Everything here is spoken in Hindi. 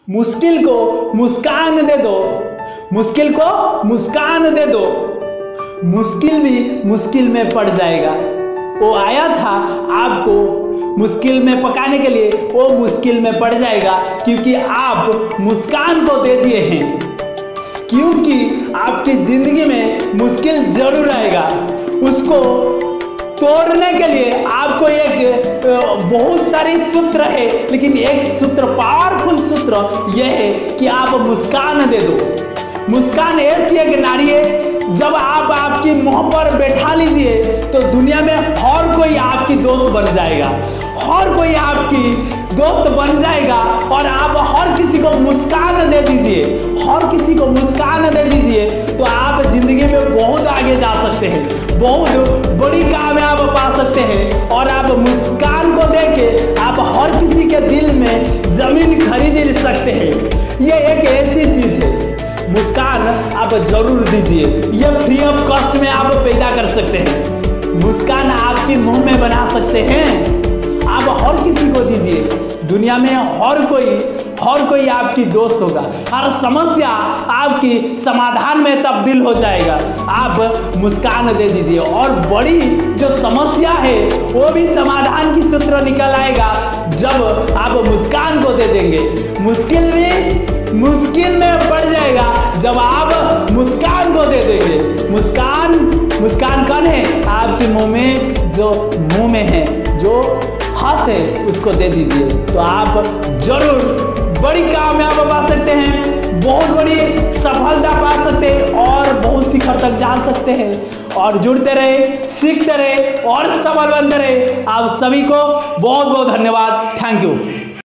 मुश्किल को मुस्कान दे दो, मुश्किल को मुस्कान दे दो, मुश्किल भी मुश्किल में पड़ जाएगा। वो आया था आपको मुश्किल में पकाने के लिए, वो मुश्किल में पड़ जाएगा क्योंकि आप मुस्कान को दे दिए हैं। क्योंकि आपकी जिंदगी में मुश्किल जरूर आएगा, उसको तोड़ने के लिए आपको एक बहुत सारे सूत्र है, लेकिन एक सूत्र, पावरफुल सूत्र यह है कि आप मुस्कान दे दो। मुस्कान ऐसी एक नारी है, जब आप आपकी मुंह पर बैठा लीजिए तो दुनिया में हर कोई आपकी दोस्त बन जाएगा, हर कोई आपकी दोस्त बन जाएगा। और आप हर किसी को मुस्कान दे दीजिए, हर किसी को मुस्कान दे दीजिए तो आप जिंदगी में बहुत आगे जा सकते हैं, बहुत बड़ी कामयाब पा सकते हैं। और आप मुस्कान को देके आप हर किसी के दिल में जमीन खरीद सकते हैं। ये एक ऐसी चीज है, मुस्कान आप जरूर दीजिए, यह फ्री ऑफ कॉस्ट में आप पैदा कर सकते हैं। मुस्कान आपके मुंह में बना सकते हैं, आप हर किसी को दीजिए। दुनिया में हर कोई आपकी दोस्त होगा, हर समस्या आपकी समाधान में तब्दील हो जाएगा। आप मुस्कान दे दीजिए और बड़ी जो समस्या है वो भी समाधान की सूत्र निकल आएगा जब आप मुस्कान को दे देंगे। मुश्किल भी मुश्किल में पड़ जाएगा जब आप मुस्कान को दे देंगे। मुस्कान कौन है? आपके मुंह में, जो मुंह में है, जो हंस है, उसको दे दीजिए तो आप जरूर बड़ी कामयाब पा सकते हैं, बहुत बड़ी सफलता पा सकते हैं और बहुत शिखर तक जा सकते हैं। और जुड़ते रहे, सीखते रहे और सफल बनते रहे। आप सभी को बहुत बहुत धन्यवाद। Thank you.